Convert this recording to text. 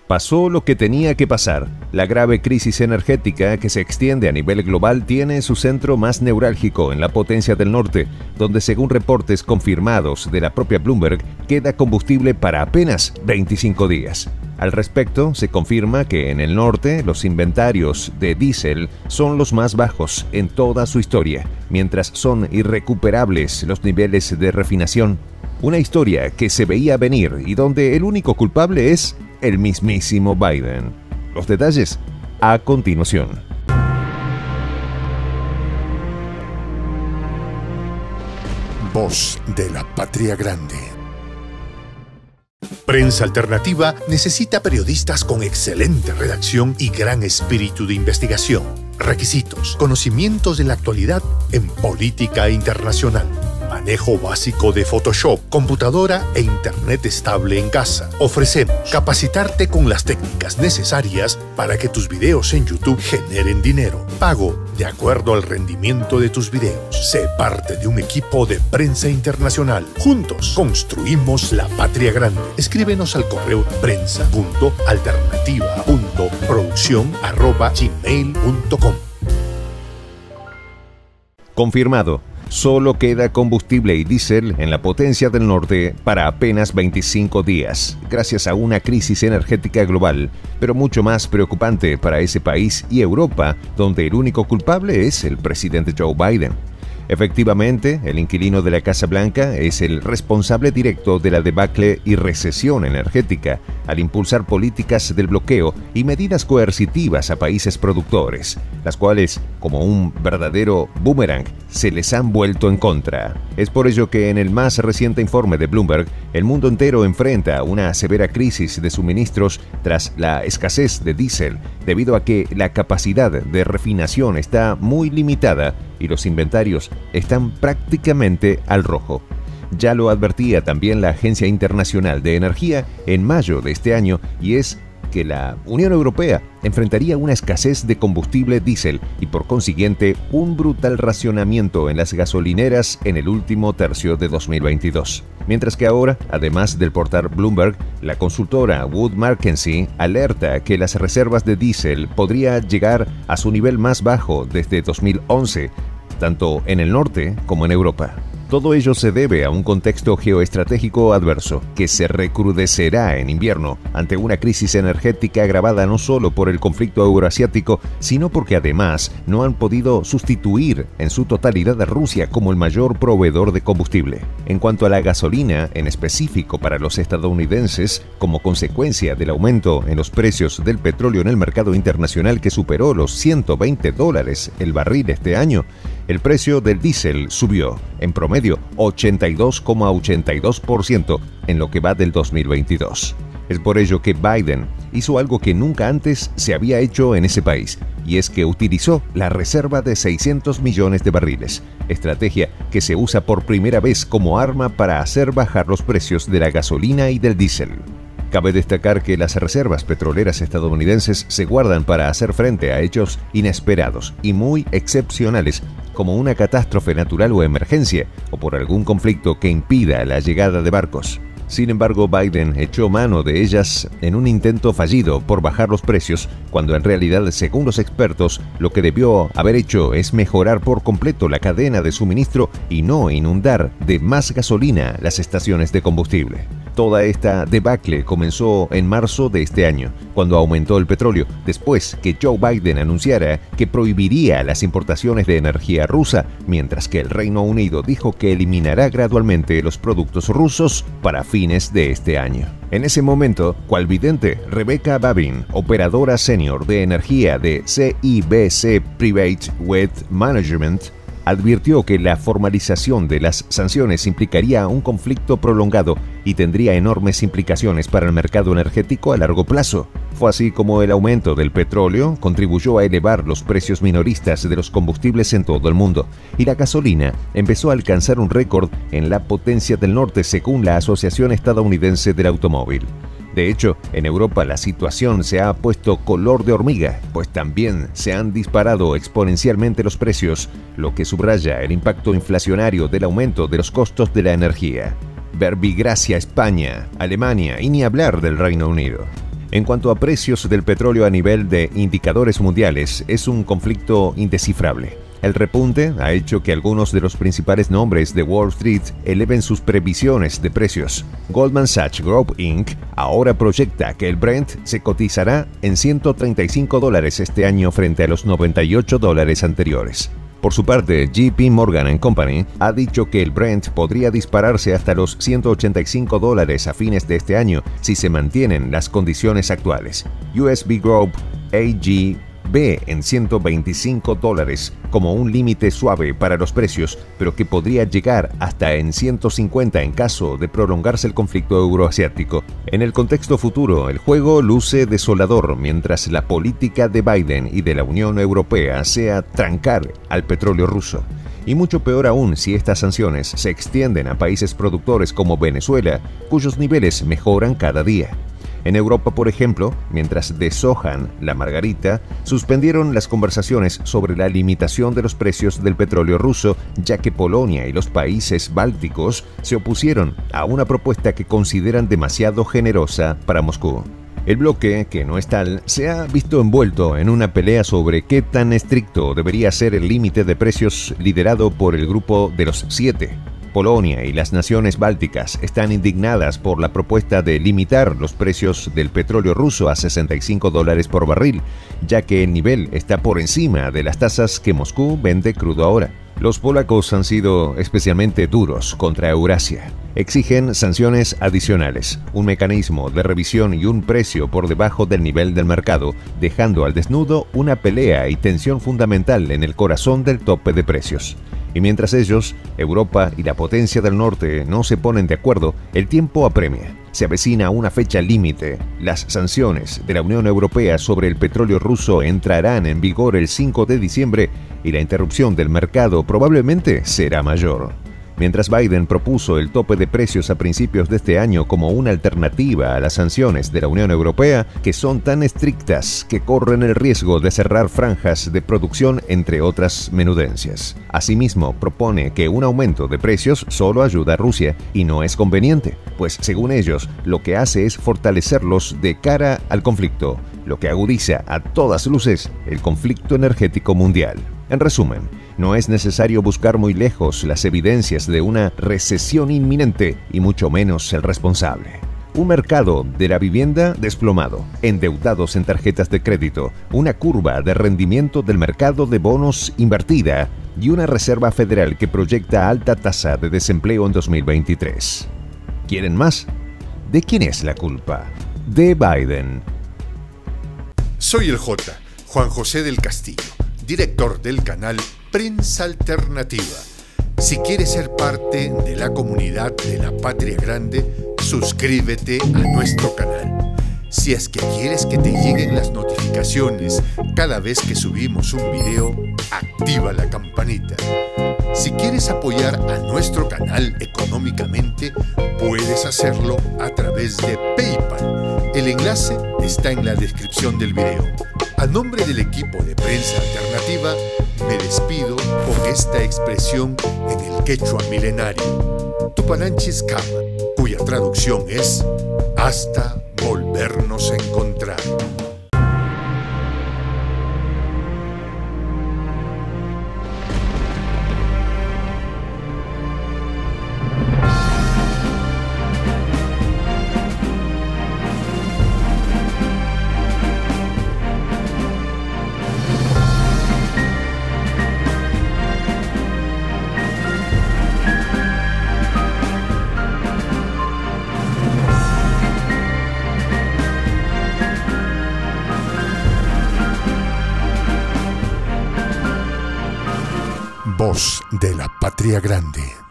Pasó lo que tenía que pasar. La grave crisis energética que se extiende a nivel global tiene su centro más neurálgico en la potencia del norte, donde según reportes confirmados de la propia Bloomberg, queda combustible para apenas 25 días. Al respecto, se confirma que en el norte los inventarios de diésel son los más bajos en toda su historia, mientras son irrecuperables los niveles de refinación. Una historia que se veía venir y donde el único culpable es el mismísimo Biden. Los detalles a continuación. Voz de la Patria Grande. Prensa Alternativa necesita periodistas con excelente redacción y gran espíritu de investigación. Requisitos: conocimientos de la actualidad en política internacional. Manejo básico de Photoshop, computadora e internet estable en casa. Ofrecemos capacitarte con las técnicas necesarias para que tus videos en YouTube generen dinero. Pago de acuerdo al rendimiento de tus videos. Sé parte de un equipo de Prensa Internacional. Juntos construimos la patria grande. Escríbenos al correo prensa.alternativa.produccion@gmail.com. Confirmado. Solo queda combustible y diésel en la potencia del norte para apenas 25 días, gracias a una crisis energética global, pero mucho más preocupante para ese país y Europa, donde el único culpable es el presidente Joe Biden. Efectivamente, el inquilino de la Casa Blanca es el responsable directo de la debacle y recesión energética al impulsar políticas del bloqueo y medidas coercitivas a países productores, las cuales, como un verdadero boomerang, se les han vuelto en contra. Es por ello que en el más reciente informe de Bloomberg, el mundo entero enfrenta una severa crisis de suministros tras la escasez de diésel, debido a que la capacidad de refinación está muy limitada y los inventarios están prácticamente al rojo. Ya lo advertía también la Agencia Internacional de Energía en mayo de este año, y es que la Unión Europea enfrentaría una escasez de combustible diésel y por consiguiente un brutal racionamiento en las gasolineras en el último tercio de 2022. Mientras que ahora, además del portal Bloomberg, la consultora Wood Mackenzie alerta que las reservas de diésel podría llegar a su nivel más bajo desde 2011, tanto en el norte como en Europa. Todo ello se debe a un contexto geoestratégico adverso, que se recrudecerá en invierno ante una crisis energética agravada no solo por el conflicto euroasiático, sino porque además no han podido sustituir en su totalidad a Rusia como el mayor proveedor de combustible. En cuanto a la gasolina, en específico para los estadounidenses, como consecuencia del aumento en los precios del petróleo en el mercado internacional que superó los $120 el barril este año, el precio del diésel subió, en promedio, 82,82% en lo que va del 2022. Es por ello que Biden hizo algo que nunca antes se había hecho en ese país, y es que utilizó la reserva de 600 millones de barriles, estrategia que se usa por primera vez como arma para hacer bajar los precios de la gasolina y del diésel. Cabe destacar que las reservas petroleras estadounidenses se guardan para hacer frente a hechos inesperados y muy excepcionales, como una catástrofe natural o emergencia, o por algún conflicto que impida la llegada de barcos. Sin embargo, Biden echó mano de ellas en un intento fallido por bajar los precios, cuando en realidad, según los expertos, lo que debió haber hecho es mejorar por completo la cadena de suministro y no inundar de más gasolina las estaciones de combustible. Toda esta debacle comenzó en marzo de este año, cuando aumentó el petróleo, después que Joe Biden anunciara que prohibiría las importaciones de energía rusa, mientras que el Reino Unido dijo que eliminará gradualmente los productos rusos para fines de este año. En ese momento, cual vidente, Rebecca Babin, operadora senior de energía de CIBC Private Wealth Management, advirtió que la formalización de las sanciones implicaría un conflicto prolongado y tendría enormes implicaciones para el mercado energético a largo plazo. Fue así como el aumento del petróleo contribuyó a elevar los precios minoristas de los combustibles en todo el mundo, y la gasolina empezó a alcanzar un récord en la potencia del norte según la Asociación Estadounidense del Automóvil. De hecho, en Europa la situación se ha puesto color de hormiga, pues también se han disparado exponencialmente los precios, lo que subraya el impacto inflacionario del aumento de los costos de la energía. Verbigracia España, Alemania y ni hablar del Reino Unido. En cuanto a precios del petróleo a nivel de indicadores mundiales, es un conflicto indescifrable. El repunte ha hecho que algunos de los principales nombres de Wall Street eleven sus previsiones de precios. Goldman Sachs Group Inc. ahora proyecta que el Brent se cotizará en $135 este año frente a los $98 anteriores. Por su parte, JP Morgan & Company ha dicho que el Brent podría dispararse hasta los $185 a fines de este año si se mantienen las condiciones actuales. USB Group AG ve en $125 como un límite suave para los precios, pero que podría llegar hasta en 150 en caso de prolongarse el conflicto euroasiático. En el contexto futuro, el juego luce desolador mientras la política de Biden y de la Unión Europea sea trancar al petróleo ruso. Y mucho peor aún si estas sanciones se extienden a países productores como Venezuela, cuyos niveles mejoran cada día. En Europa, por ejemplo, mientras deshojan la margarita, suspendieron las conversaciones sobre la limitación de los precios del petróleo ruso, ya que Polonia y los países bálticos se opusieron a una propuesta que consideran demasiado generosa para Moscú. El bloque, que no es tal, se ha visto envuelto en una pelea sobre qué tan estricto debería ser el límite de precios liderado por el Grupo de los 7. Polonia y las naciones bálticas están indignadas por la propuesta de limitar los precios del petróleo ruso a $65 por barril, ya que el nivel está por encima de las tasas que Moscú vende crudo ahora. Los polacos han sido especialmente duros contra Eurasia. Exigen sanciones adicionales, un mecanismo de revisión y un precio por debajo del nivel del mercado, dejando al desnudo una pelea y tensión fundamental en el corazón del tope de precios. Y mientras ellos, Europa y la potencia del norte no se ponen de acuerdo, el tiempo apremia. Se avecina una fecha límite. Las sanciones de la Unión Europea sobre el petróleo ruso entrarán en vigor el 5 de diciembre y la interrupción del mercado probablemente será mayor. Mientras Biden propuso el tope de precios a principios de este año como una alternativa a las sanciones de la Unión Europea, que son tan estrictas que corren el riesgo de cerrar franjas de producción, entre otras menudencias. Asimismo, propone que un aumento de precios solo ayuda a Rusia y no es conveniente, pues según ellos, lo que hace es fortalecerlos de cara al conflicto, lo que agudiza a todas luces el conflicto energético mundial. En resumen, no es necesario buscar muy lejos las evidencias de una recesión inminente y mucho menos el responsable. Un mercado de la vivienda desplomado, endeudados en tarjetas de crédito, una curva de rendimiento del mercado de bonos invertida y una Reserva Federal que proyecta alta tasa de desempleo en 2023. ¿Quieren más? ¿De quién es la culpa? De Biden. Soy el Juan José del Castillo, director del canal Prensa Alternativa. Si quieres ser parte de la comunidad de la Patria Grande, suscríbete a nuestro canal. Si es que quieres que te lleguen las notificaciones cada vez que subimos un video, activa la campanita. Si quieres apoyar a nuestro canal económicamente, puedes hacerlo a través de PayPal. El enlace está en la descripción del video. A nombre del equipo de Prensa Alternativa, me despido con esta expresión en el quechua milenario, Tupananchis Kama, cuya traducción es hasta volvernos a encontrar. Voz de la Patria Grande.